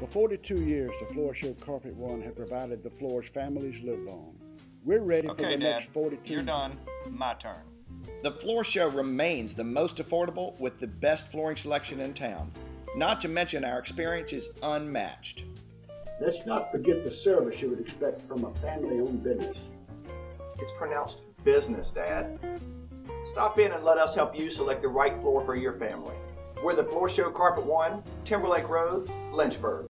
For 42 years, the Floorshow Carpet One have provided the floors families live on. We're ready for the next 42. You're done. My turn. The Floorshow remains the most affordable with the best flooring selection in town. Not to mention our experience is unmatched. Let's not forget the service you would expect from a family-owned business. It's pronounced business, Dad. Stop in and let us help you select the right floor for your family. We're the Floorshow Carpet One, Timberlake Road, Lynchburg.